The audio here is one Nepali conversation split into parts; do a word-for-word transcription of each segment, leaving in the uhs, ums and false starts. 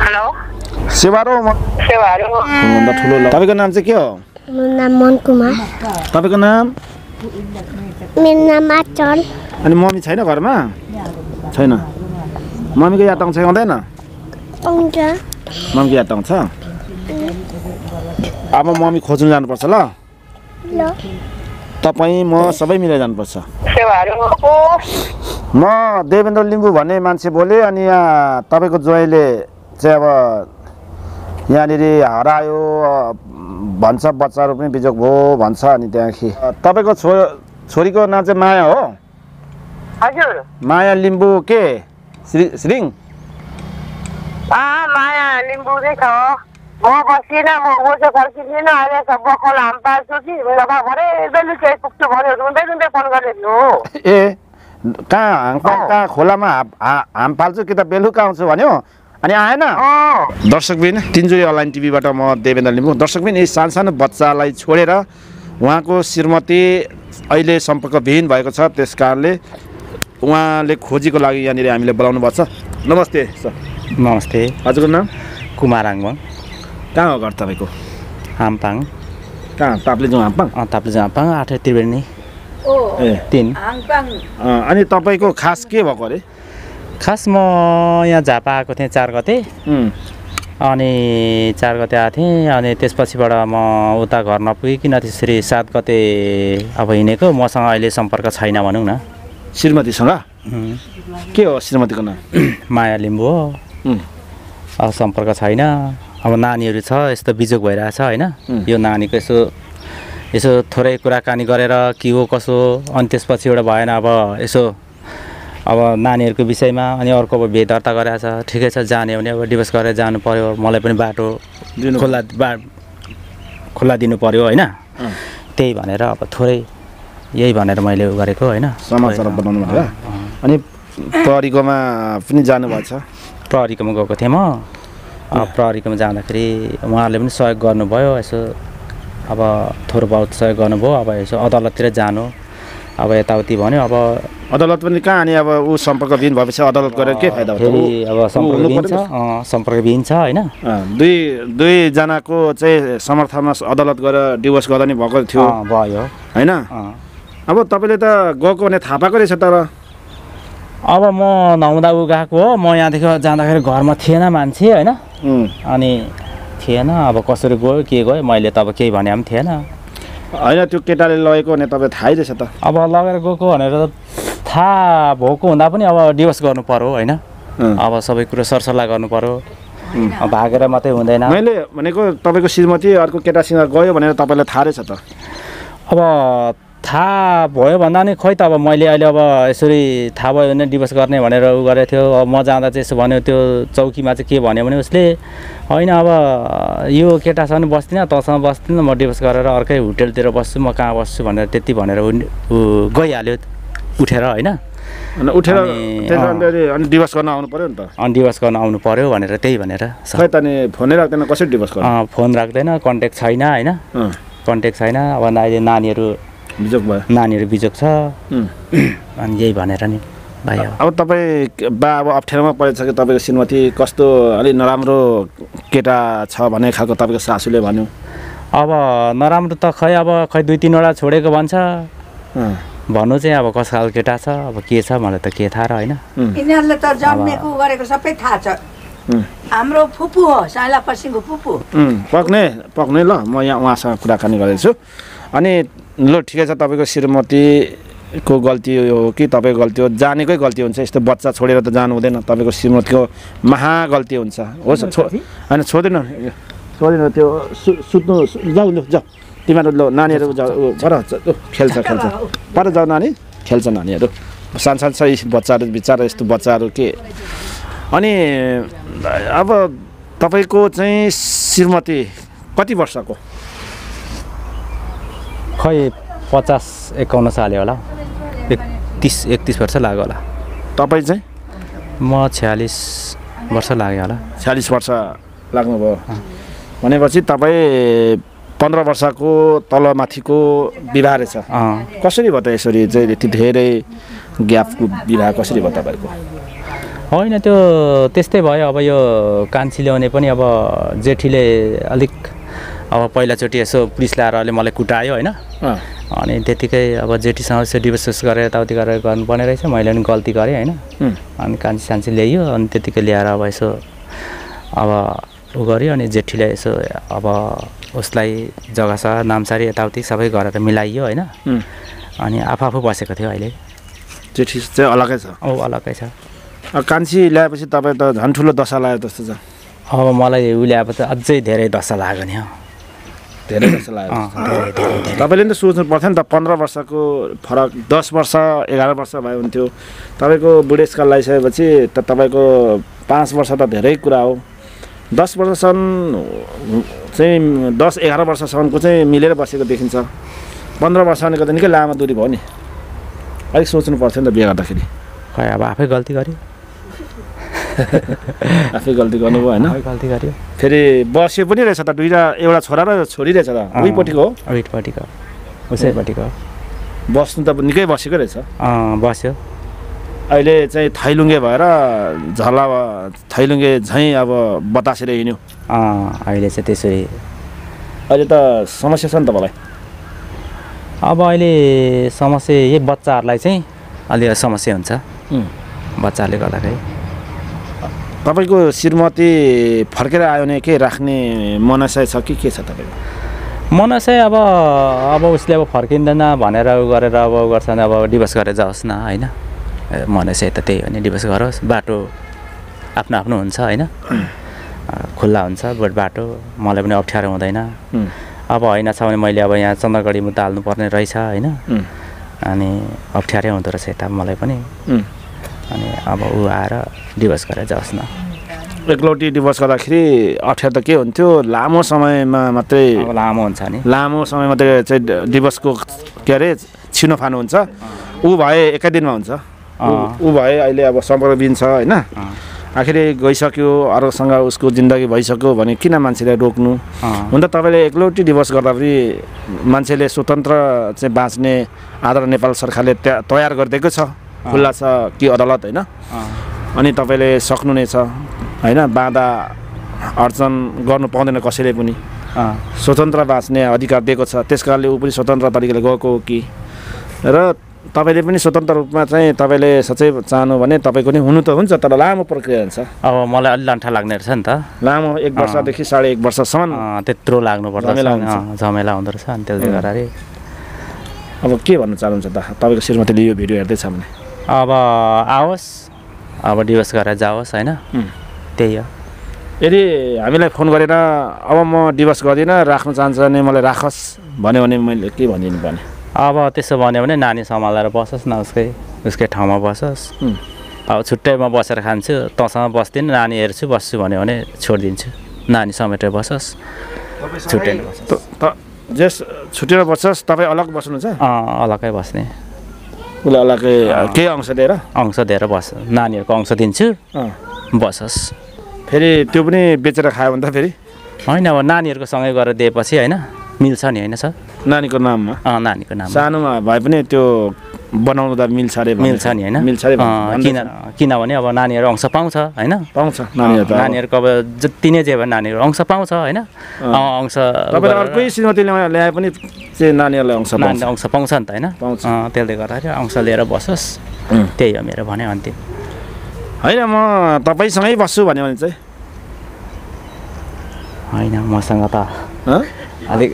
हेलो सेवारो सेवारो भन्दा ठुलो ल तपाईको नाम चाहिँ के हो मेरो नाम मन कुमार तपाईको नाम मेरो नाम आचल अनि मम्मी छैन घरमा छैन मम्मीको याद आउँछ आउँदैन आउँछ मम्मीको याद आउँछ अब मम्मी खोज्नु जानुपर्छ ल ल तपाई म सबै मिलेर जानुपर्छ सेवारो म देवेन्द्र लिम्बू भन्ने मान्छे बोले अनि यहाँ तपाईको ज्वाइँले चाहिँ अब यहाँनिर हरायो भन्छ बच्चाहरू पनि बिजोग भयो भन्छ अनि त्यहाँदेखि तपाईको छो छोरीको नाम चाहिँ माया हो हजुर माया लिम्बू के श्रीङ अँ माया लिम्बू नै छ म बसिनँ म ओझो फर्किँदिनँ अहिले सब बखल हाम पाल्छु कि नभए भरे बेलुकी आइपुग्छु भन्यो रुँदै रुँदै फोन गरेको हो ए कहाँ हाङपाङ कहाँ खोलामा हाम पाल्छु कि त बेलुका आउँछु भन्यो अनि आएन दर्शकबिन तिनजुरी अनलाइन टिभीबाट म देवेन्द्र लिम्बू दर्शकबिन यी सानो सानो बच्चालाई छोडेर उहाँको श्रीमती अहिले सम्पर्कविहीन भएको छ त्यस कारणले उहाँले खोजीको लागि यहाँनिर हामीले बोलाउनु भएको छ नमस्ते सर नमस्ते हजुरको नाम कुमार आङबाङ कहाँ हो घर तपाईँको हामपाङ कहाँ ताप्लेजुङ हामपाङ अँ ताप्लेजुङ हामपाङ आठ त्रिवेणी ए तिन अनि तपाईँको खास के भएको अरे खास म यहाँ झापा आएको थिएँ चार गते अनि चार गते आएको थिएँ अनि त्यसपछिबाट म उता घर नपुगिकन त्यसरी सात गते अब हिँडेको मसँग अहिले सम्पर्क छैन भनौँ न श्रीमतीसँग के हो श्रीमतीको नाम माया लिम्बू हो अब सम्पर्क छैन अब नानीहरू छ यस्तो बिजोग भइरहेछ होइन यो नानीको यसो यसो थोरै कुराकानी गरेर के हो कसो अनि त्यसपछि एउटा भएन अब यसो अब नानीहरूको विषयमा अनि अर्को अब भेट दर्ता गरेछ ठिकै छ जाने भने अब डिभोर्स गरेर जानु पर्यो मलाई पनि बाटो खुल्ला बा खुल्ला दिनु पर्यो होइन त्यही भनेर अब थोरै यही भनेर मैले उ गरेको होइन समाचार बनाउनु भयो अनि प्रहरीकोमा पनि जानुभएको छ प्रहरीकोमा गएको थिएँ म प्रहरीकोमा जाँदाखेरि उहाँहरूले पनि सहयोग गर्नुभयो यसो अब थोर बहुत सहयोग गर्नुभयो अब यसो अदालततिर जानु अब यताउति भन्यो अब अदालत पनि कहाँ अनि अब ऊ सम्पर्कविहीन भएपछि अदालत गरेर के फाइदा हुन्छ फेरि अब सम्पर्कविहीन छ सम्पर्कविहीन छ होइन दुई दुईजनाको चाहिँ समर्थनमा अदालत गरेर डिभोर्स गर्दा नि भएको थियो भयो होइन अब तपाईँले त गएको भने थाहा पाएको रहेछ तर अब म नहुँदा ऊ गएको हो म यहाँदेखि जाँदाखेरि घरमा थिएन मान्छे होइन अनि थिएन अब कसरी गयो के गयो मैले त अब केही भने पनि थिएन होइन त्यो केटाले लगेको भने तपाईँ थाहै रहेछ त अब लगेर गएको भनेर त थाहा भएको हुँदा पनि अब डिभोर्स गर्नु पर्यो होइन अब सबै कुरो सरसल्लाह गर्नु पर्यो भागेर मात्रै हुँदैन मैले भनेको तपाईँको श्रीमती अर्को केटासँग गयो भनेर तपाईँलाई थाहा रहेछ त अब थाहा भयो भन्दा नि खोइ त अब मैले अहिले अब यसरी थाहा भयो भने डिभोर्स गर्ने भनेर उ गरेको थियो अब म जाँदा चाहिँ यसो भन्यो त्यो चौकीमा चाहिँ के भन्यो भने उसले होइन अब यो केटासँग बस्दिनँ तँसँग बस्दिनँ म डिभोर्स गरेर अर्कै होटेलतिर बस्छु म कहाँ बस्छु भनेर त्यति भनेर ऊ गइहाल्यो उठेर होइन अनि उठेर अनि डिभोर्स गर्न आउनु पर्यो नि त अनि डिभोर्स गर्न आउनु पर्यो भनेर त्यही भनेर खै त नि फोनै राख्दैन कसरी डिभोर्स गर्नु फोन राख्दैन कन्ट्याक्ट छैन होइन कन्ट्याक्ट छैन अब अहिले नानीहरू बिजोग भयो नानीहरू बिजोग छ अनि यही भनेर नि भाइ अब तपाईँ बा अब अप्ठ्यारोमा परेछ कि तपाईँको श्रीमती कस्तो अलिक नराम्रो केटा छ भन्ने खालको तपाईँको सासूले भन्यो अब नराम्रो त खै अब खै दुई तिनवटा छोडेको भन्छ भन्नु चाहिँ अब कस खालको केटा छ अब के छ मलाई त के थाहा र होइन यिनीहरूले त जन्मेको गरेको सबै थाहा छ हाम्रो फुपू हो साइला पसिङको फुपू पक्ने पक्ने ल म यहाँ उहाँसँग कुराकानी गर्दैछु अनि ल ठिकै छ तपाईँको श्रीमतीको गल्ती हो कि तपाईँको गल्ती हो जानेकै गल्ती हुन्छ यस्तो बच्चा छोडेर त जानु हुँदैन तपाईँको श्रीमतीको महा गल्ती हुन्छ होस् छो होइन छोड्दैन छोड्दैन त्यो सु सुत्नु जाऊ लु जाऊ तिमीहरू ल नानीहरू जाऊ पर खेल्छ खेल्छ पर जाऊ नानी खेल्छ नानीहरू सानो सानो छ बच्चाहरू बिचरा यस्तो बच्चाहरू के अनि अब तपाईँको चाहिँ श्रीमती कति वर्षको खै पचास एकाउन्न साले होला एकतिस एकतिस वर्ष लाग्यो होला तपाईँ चाहिँ म छ्यालिस वर्ष लाग्यो होला छ्यालिस वर्ष लाग्नुभयो भनेपछि तपाईँ पन्ध्र वर्षको तलमाथिको विवाह रहेछ कसरी भयो त यसरी चाहिँ यति धेरै ग्यापको विवाह कसरी भयो तपाईँहरूको होइन त्यो त्यस्तै भयो अब यो कान्छी ल्याउने पनि अब जेठीले अलिक अब पहिलाचोटि यसो पुलिस ल्याएर अहिले मलाई कुटायो होइन अनि त्यतिकै अब जेठीसँग यसो डिभोर्स गरेर यताउति गरेर गर्नुपर्ने रहेछ मैले पनि गल्ती गरेँ होइन अनि कान्छी सान्छी ल्याइयो अनि त्यतिकै ल्याएर अब यसो अब उ गऱ्यो अनि जेठीले यसो अब उसलाई जग्गासा नामसारी यताउति सबै गरेर मिलाइयो होइन अनि आफू आफू बसेको थियो अहिले जेठी चाहिँ अलगै छ औ अलगै छ कान्छी ल्याएपछि तपाईँ त झन् ठुलो दशा लाग्यो जस्तो छ अब मलाई उ ल्याएपछि त अझै धेरै दशा लाग्यो नि धेरै दशा लाग्यो तपाईँले नि त सोच्नु पर्थ्यो नि त पन्ध्र वर्षको फरक दस वर्ष एघार वर्ष भयो हुन्थ्यो तपाईँको बुढेसकाल लगाइसकेपछि त तपाईँको पाँच वर्ष त धेरै कुरा हो दस वर्षसम्म चाहिँ दस एघार वर्षसम्मको चाहिँ मिलेर बसेको देखिन्छ पन्ध्र वर्ष भनेको त निकै लामो दूरी भयो नि अलिक सोच्नु पर्थ्यो नि त बिहे गर्दाखेरि खै अब आफै गल्ती गर्यो आफै गल्ती गर्नुभयो होइन गल्ती गर्यो फेरि बस्यो पनि रहेछ त दुईवटा एउटा छोरा र छोरी रहेछ त उहीपट्टिको हो उहीपट्टिको उसैपट्टिको बस्नु त निकै बसेको रहेछ बस्यो अहिले चाहिँ थैलुङ्गे भएर झला थैलुङ्गे झैँ अब बतासेर हिँड्यो अहिले चाहिँ त्यसरी अहिले त समस्या छ नि तपाईँलाई अब अहिले समस्या यही बच्चाहरूलाई चाहिँ अलि समस्या हुन्छ बच्चाहरूले गर्दाखेरि तपाईँको श्रीमती फर्केर आयो भने के राख्ने मनसाय छ कि के छ तपाईँको मनसाय अब अब उसले अब फर्किँदैन भनेर उ गरेर अब गर्छ भने अब डिभोर्स गरेर जाओस् न होइन मनसाय त त्यही हो नि डिभोर्स गरोस् बाटो आफ्नो आफ्नो हुन्छ होइन खुल्ला हुन्छ बाटो मलाई पनि अप्ठ्यारो हुँदैन अब होइन छ भने मैले अब यहाँ चन्द्रगढी मुद्दा हाल्नुपर्ने रहेछ होइन अनि अप्ठ्यारै हुँदो रहेछ यता मलाई पनि अनि अब ऊ आएर डिभोर्स गरेर जाओस् न एकलौटी डिभोर्स गर्दाखेरि अप्ठ्यारो त के हुन्थ्यो लामो समयमा मात्रै लामो हुन्छ नि लामो समय मात्रै चाहिँ डिभोर्सको के अरे छिनोफानो हुन्छ ऊ भए एकै दिनमा हुन्छ ऊ भए अहिले अब सम्पर्कविहीन छ होइन आखिरै गइसक्यो अरूसँग उसको जिन्दगी भइसक्यो भने किन मान्छेले रोक्नु हुन त तपाईँले एकलौटी डिभोर्स गर्दा पनि मान्छेले स्वतन्त्र चाहिँ बाँच्ने आदर नेपाल सरकारले तयार गरिदिएको छ खुल्ला छ कि अदालत होइन अनि तपाईँले सक्नु नै छ होइन बाधा अर्चन गर्नु पाउँदैन कसैले पनि स्वतन्त्र बाँच्ने अधिकार दिएको छ त्यस कारणले ऊ पनि स्वतन्त्र तरिकाले गएको हो कि र तपाईँले पनि स्वतन्त्र रूपमा चाहिँ तपाईँले साँच्चै चाहनु भने तपाईँको नि हुनु त हुन्छ तर लामो प्रक्रिया हुन्छ अब मलाई अलि लन्ठा लाग्ने रहेछ नि त लामो एक वर्षदेखि साढे एक वर्षसम्म त्यत्रो लाग्नुपर्छ झमेला हुँदो रहेछ अनि त्यसले गर्दाखेरि अब के भन्न चाहनुहुन्छ त तपाईँको श्रीमतीले यो भिडियो हेर्दैछ भने अब आओस् अब डिभोर्स गरेर जाओस् होइन त्यही हो यदि हामीलाई फोन गरेर अब म डिभोर्स गर्दिनँ राख्न चाहन्छ भने मलाई राखोस् भन्यो भने मैले के भनिदिनु पर्ने अब त्यसो भन्यो भने नानी सम्हालेर बसोस् न उसकै उसकै ठाउँमा बसोस् अब छुट्टै म बसेर खान्छु तँसँग बस्दिनँ नानी हेर्छु बस्छु भन्यो भने छोडिदिन्छु नानी समेटेर बसोस् छुट्टै जस छुट्टेर बस्छस् तपाईँ अलग बस्नुहुन्छ अलग्गै बस्ने उसलाई अलग्गै केही अंश दिएर अंश दिएर बस नानीहरूको अंश दिन्छु बसोस् फेरि त्यो पनि बेचेर खायो भने त फेरि होइन अब नानीहरूको सँगै गरेर दिएपछि होइन मिल्छ नि होइन सर नानीको नाममा नानीको नाम सानोमा भए पनि त्यो बनाउनु त मिल्छ अरे मिल्छ नि होइन मिल्छ अरे किन किनभने अब नानीहरू अंश पाउँछ होइन पाउँछ नानीहरू त नानीहरूको अब जति नै जे भयो नानीहरू अंश पाउँछ होइन अंश तपाईँ अर्कै श्रीमतीले ल्याए पनि चाहिँ नानीहरूलाई अंश नानीले अंश पाउँछ नि त होइन पाउँछ त्यसले गर्दाखेरि अंश लिएर बसोस् त्यही हो मेरो भने अन्तिम होइन म तपाईँसँगै बस्छु भन्यो भने चाहिँ होइन मसँग त अलिक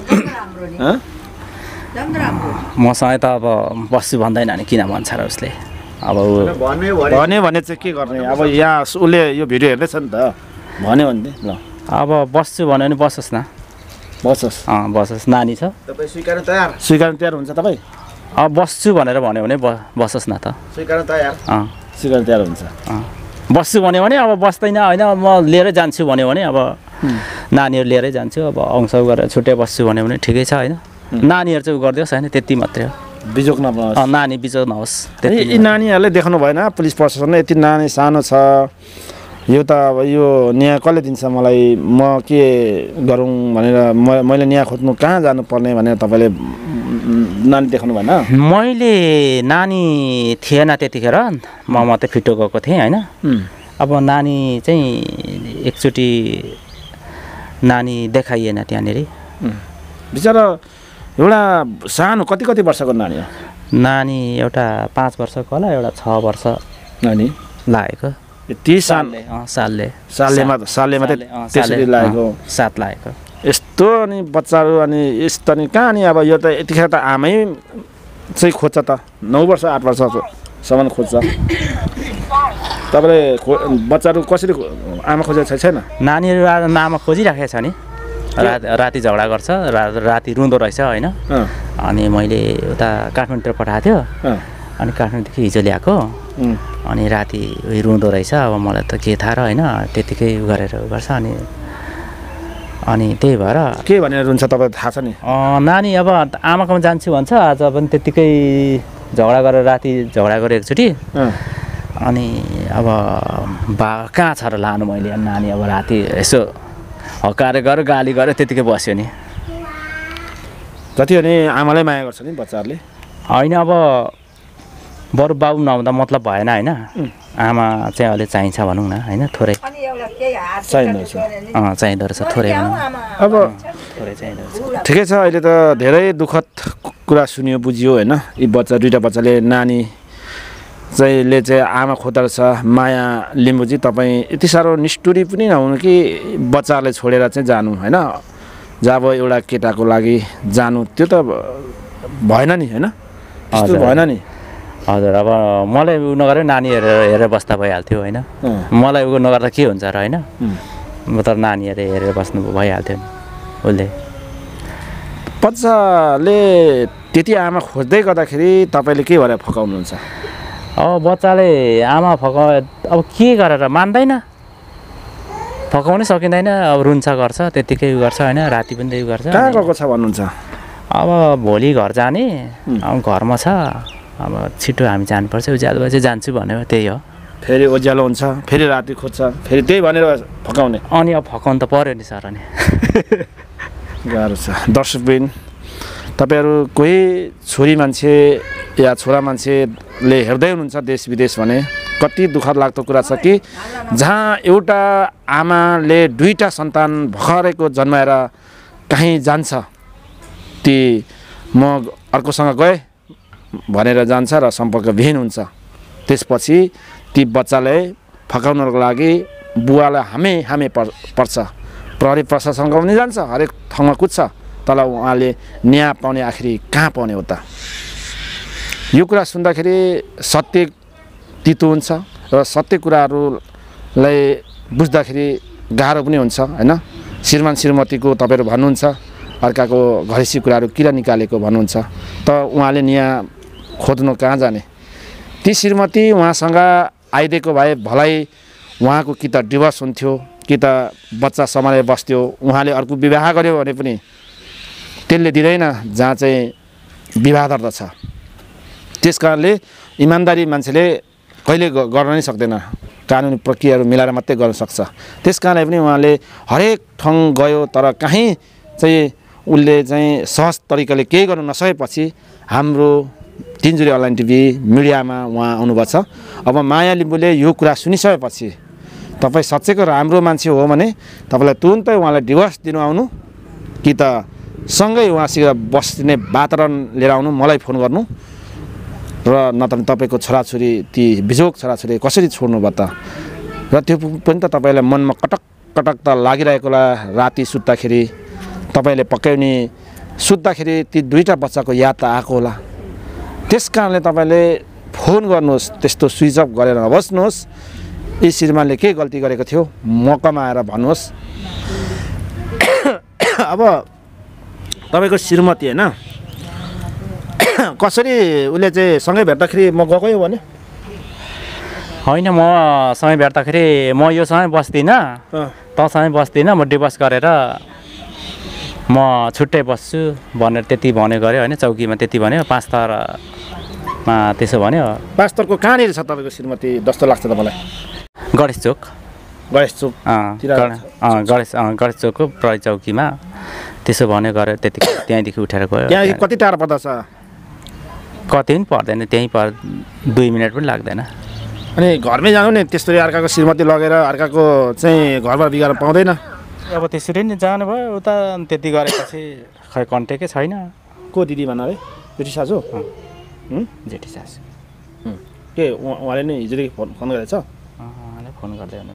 मसँग त अब बस्छु भन्दैन नि किन भन्छ र उसले अब भन्यो भने चाहिँ के गर्ने अब यहाँ उसले यो भिडियो हेर्दैछ नि त भन्यो भने ल अब बस्छु भन्यो भने बसोस् न बसोस् अँ बसोस् नानी छ तपाईँ स्वीकार्न तयार स्वीकार्न तयार हुन्छ तपाईँ अब बस्छु भनेर भन्यो भने बसोस् न त स्वीकार्न तयार अँ स्वीकार्न तयार हुन्छ अँ बस्छु भन्यो भने अब बस्दैन होइन म लिएरै जान्छु भन्यो भने अब नानीहरू लिएरै जान्छु अब अंश गरेर छुट्टै बस्छु भन्यो भने ठिकै छ होइन नानीहरू चाहिँ उ गरिदियोस् होइन त्यति मात्रै हो बिजोक नहोस् नानी बिजोक नहोस् यी नानीहरूले देख्नु भएन पुलिस प्रशासनले यति नानी सानो छ यो त अब यो न्याय कसले दिन्छ मलाई म के गरौँ भनेर म मैले न्याय खोज्नु कहाँ जानुपर्ने भनेर तपाईँले नानी देखाउनु भएन? मैले नानी थिएन त्यतिखेर, म मात्रै फिटो गएको थिएँ होइन। अब नानी चाहिँ एकचोटि नानी देखाइएन त्यहाँनिर। बिचरा एउटा सानो कति कति वर्षको नानी हो? नानी एउटा पाँच वर्षको होला, एउटा छ वर्ष नानी लागेको। यति साल सालले साललेमा सालले मात्रै त्यसरी लागेको, सात लागेको। यस्तो अनि बच्चाहरू अनि यस्तो अनि कहाँ नि अब यो त यतिखेर त आमै चाहिँ खोज्छ त, नौ वर्ष आठ वर्षसम्म खोज्छ। तपाईँले बच्चाहरू कसरी आमा खोजेको छैन? नानीहरू आमा खोजिराखेको छ नि, राति राति झगडा गर्छ, रा राति रुँदो रहेछ होइन। अनि मैले उता काठमाडौँतिर पठाएको थियो, अनि काठमाडौँदेखि हिजो ल्याएको, अनि राति उयो रुँदो रहेछ। अब मलाई त के थाहा र होइन, त्यतिकै उ गरेर उ गर्छ। अनि अनि त्यही भएर के भनेर रुन्छ तपाईँलाई थाहा छ नि? नानी अब आमाकोमा जान्छु भन्छ, आज पनि त्यत्तिकै झगडा गरेर राति झगडा गरेँ एकचोटि। अनि अब बा कहाँ छ र लानु मैले, नानी अब राति यसो हकाएर गऱ्यो, गाली गऱ्यो, त्यतिकै बस्यो नि। जति हो नि आमालाई माया गर्छ नि बच्चाहरूले। होइन अब बरु बाबु नहुँदा मतलब भएन होइन, आमा चाहिँ अहिले चाहिन्छ भनौँ न होइन, थोरै चाहिँदो रहेछ। अँ चाहिँदो रहेछ थोरै भनौँ। अब थोरै चाहिँदो रहेछ। ठिकै छ, अहिले त धेरै दुःखद कुरा सुनियो बुझियो होइन। यी बच्चा दुइटा बच्चाले नानी चाहिँले चाहिँ आमा खोज्दो रहेछ। माया लिम्बूजी तपाईँ यति साह्रो निष्ठुरी पनि नहुनु कि बच्चाहरूलाई छोडेर चाहिँ जानु होइन। जब एउटा केटाको लागि जानु त्यो त भएन नि होइन, त्यस्तो भएन नि। हजुर अब मलाई उ नगरेर नानी हेरेर हेरेर बस्दा भइहाल्थ्यो होइन। मलाई उ नगर्दा के हुन्छ र होइन, म त नानी हेरेर हेरेर बस्नु भइहाल्थ्यो नि उसले। बच्चाले त्यति आमा खोज्दै गर्दाखेरि तपाईँले के भनेर फकाउनुहुन्छ? अब बच्चाले आमा फकाउ अब के गरेर मान्दैन, फकाउनै सकिँदैन। अब रुन्छ गर्छ, त्यत्तिकै उ गर्छ होइन, राति पनि त्यही गर्छ। कहाँ गएको छ भन्नुहुन्छ? अब भोलि घर जाने, अब घरमा छ, अब छिटो हामी जानुपर्छ, उज्यालो भएपछि जान्छु भन्यो, त्यही हो। फेरि उज्यालो हुन्छ, फेरि राति खोज्छ, फेरि त्यही भनेर फकाउने। अनि अब फकाउनु त पऱ्यो नि सर। अनि गाह्रो छ। दर्शकबिन तपाईँहरू कोही छोरी मान्छे या छोरा मान्छेले हेर्दै हुनुहुन्छ देश विदेश भने कति दुःखद लाग्दो कुरा छ कि जहाँ एउटा आमाले दुईवटा सन्तान भर्खरैको जन्माएर कहीँ जान्छ, ती म अर्कोसँग गएँ भनेर जान्छ र सम्पर्कविहीन हुन्छ। त्यसपछि ती बच्चाले फकाउनको लागि बुवालाई हामे हामे पर् पर्छ प्रहरी प्रशासनको पनि जान्छ, हरेक ठाउँमा कुद्छ, तर उहाँले न्याय पाउने आखिरी कहाँ पाउने हो त? यो कुरा सुन्दाखेरि सत्य तितो हुन्छ र सत्य कुराहरूलाई बुझ्दाखेरि गाह्रो पनि हुन्छ होइन। श्रीमान श्रीमतीको तपाईँहरू भन्नुहुन्छ अर्काको घरेसी कुराहरू किन निकालेको भन्नुहुन्छ, त उहाँले न्याय खोज्नु कहाँ जाने? ती श्रीमती उहाँसँग आइदिएको भए भलाइ उहाँको कि त डिभोर्स हुन्थ्यो कि त बच्चा सम्हालेर बस्थ्यो, उहाँले अर्को विवाह गर्यो भने पनि त्यसले दिँदैन जहाँ चाहिँ विवाह दर्ता छ। त्यस कारणले इमान्दारी मान्छेले कहिले गर्न नै सक्दैन, कानुनी प्रक्रियाहरू मिलाएर मात्रै गर्न सक्छ। त्यस कारणले पनि उहाँले हरेक ठाउँ गयो, तर कहीँ चाहिँ उसले चाहिँ सहज तरिकाले केही गर्न नसकेपछि हाम्रो तिनजुरी अनलाइन टिभी मिडियामा उहाँ आउनुभएको छ। अब माया लिम्बूले यो कुरा सुनिसकेपछि तपाईँ साँच्चैको राम्रो मान्छे हो भने तपाईँलाई तुरुन्तै उहाँलाई डिभोर्स दिनु आउनु कि त सँगै उहाँसित बस्ने वातावरण लिएर आउनु, मलाई फोन गर्नु, र नत्र तपाईँको छोराछोरी ती बिजोग छोराछोरी कसरी छोड्नु भयो त? र त्यो पनि त तपाईँलाई मनमा कटक कटक त लागिरहेको होला। राति सुत्दाखेरि तपाईँले पक्कै नि सुत्दाखेरि ती दुईवटा बच्चाको याद त आएको होला। त्यस कारणले तपाईँले फोन गर्नुहोस्, त्यस्तो स्विच अफ गरेर नबस्नुहोस्। यी श्रीमानले के गल्ती गरेको थियो मौकामा आएर भन्नुहोस्। अब तपाईँको श्रीमती होइन कसरी उसले चाहिँ सँगै भेट्दाखेरि म गएकै हो भने? होइन, म सँगै भेट्दाखेरि म योसँगै बस्दिनँ, तँसँगै बस्दिनँ, म डिभोर्स गरेर म छुट्टै बस्छु भनेर त्यति भन्यो गऱ्यो होइन। चौकीमा त्यति भन्यो, पाँच तरमा त्यसो भन्यो। पाँच तरको कहाँनिर छ तपाईँको श्रीमती जस्तो लाग्छ तपाईँलाई? गणेश चोक। गणेश चोक अँ गणेश अँ गणेश चोकको प्रहरी चौकीमा त्यसो भन्यो गऱ्यो, त्यति त्यहीँदेखि उठेर गयो। त्यहाँ कति टाढा पर्दछ? कति पनि पर्दैन त्यहीँ पर दुई मिनट पनि लाग्दैन अनि घरमै जानु नि त्यस्तरी अर्काको श्रीमती लगेर अर्काको चाहिँ घरबाट बिगार पाउँदैन अब त्यसरी नै जानुभयो उता त्यति गरेपछि खै कन्ट्याक्टै छैन को दिदी भन है जेठी सासु जेठी सासु के उहाँ- उहाँले नि हिजोदेखि फोन फोन गरेछ उहाँले फोन गर्दै हुनु